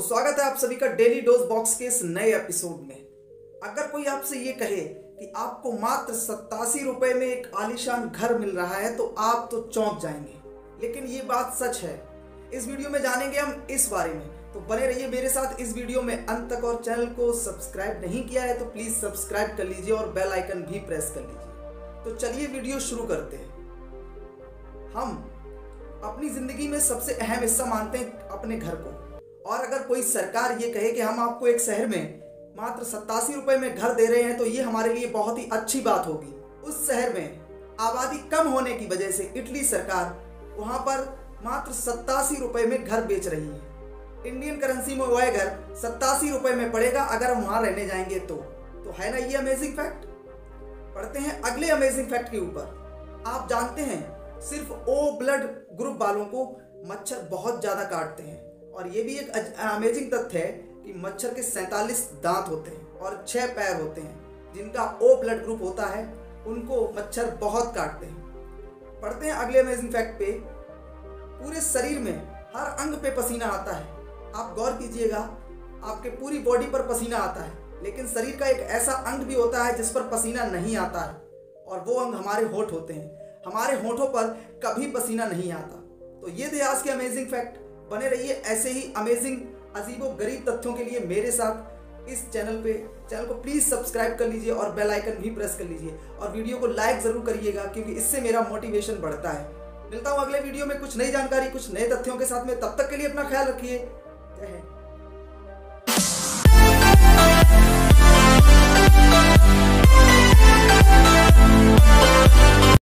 स्वागत है आप सभी का डेली डोज बॉक्स के इस नए एपिसोड में। अगर कोई आपसे ये कहे कि आपको मात्र 87 रुपए में एक आलीशान घर मिल रहा है तो आप तो चौंक जाएंगे, लेकिन ये बात सच है। इस वीडियो में जानेंगे हम इस बारे में, तो बने रहिए मेरे साथ इस वीडियो में अंत तक। और चैनल को सब्सक्राइब नहीं किया है तो प्लीज सब्सक्राइब कर लीजिए और बेल आइकन भी प्रेस कर लीजिए। तो चलिए वीडियो शुरू करते हैं। हम अपनी जिंदगी में सबसे अहम हिस्सा मानते हैं अपने घर को, और अगर कोई सरकार ये कहे कि हम आपको एक शहर में मात्र 87 रुपए में घर दे रहे हैं तो ये हमारे लिए बहुत ही अच्छी बात होगी। उस शहर में आबादी कम होने की वजह से इटली सरकार वहां पर मात्र 87 रुपए में घर बेच रही है। इंडियन करेंसी में वह घर 87 रुपए में पड़ेगा अगर हम वहां रहने जाएंगे तो है ना ये अमेजिंग फैक्ट। पढ़ते हैं अगले अमेजिंग फैक्ट के ऊपर। आप जानते हैं सिर्फ ओ ब्लड ग्रुप वालों को मच्छर बहुत ज्यादा काटते हैं, और ये भी एक अमेजिंग तथ्य है कि मच्छर के 47 दांत होते हैं और 6 पैर होते हैं। जिनका ओ ब्लड ग्रुप होता है उनको मच्छर बहुत काटते हैं। पढ़ते हैं अगले अमेजिंग फैक्ट पे। पूरे शरीर में हर अंग पे पसीना आता है। आप गौर कीजिएगा, आपके पूरी बॉडी पर पसीना आता है, लेकिन शरीर का एक ऐसा अंग भी होता है जिस पर पसीना नहीं आता है, और वो अंग हमारे होंठ होते हैं। हमारे होंठों पर कभी पसीना नहीं आता। तो ये थे आज के अमेजिंग फैक्ट। बने रहिए ऐसे ही अमेजिंग अजीबो गरीब तथ्यों के लिए मेरे साथ इस चैनल को प्लीज सब्सक्राइब कर लीजिए और बेल आइकन भी प्रेस कर लीजिए, और वीडियो को लाइक जरूर करिएगा क्योंकि इससे मेरा मोटिवेशन बढ़ता है। मिलता हूं अगले वीडियो में कुछ नई जानकारी, कुछ नए तथ्यों के साथ में। तब तक के लिए अपना ख्याल रखिए। जय हिंद।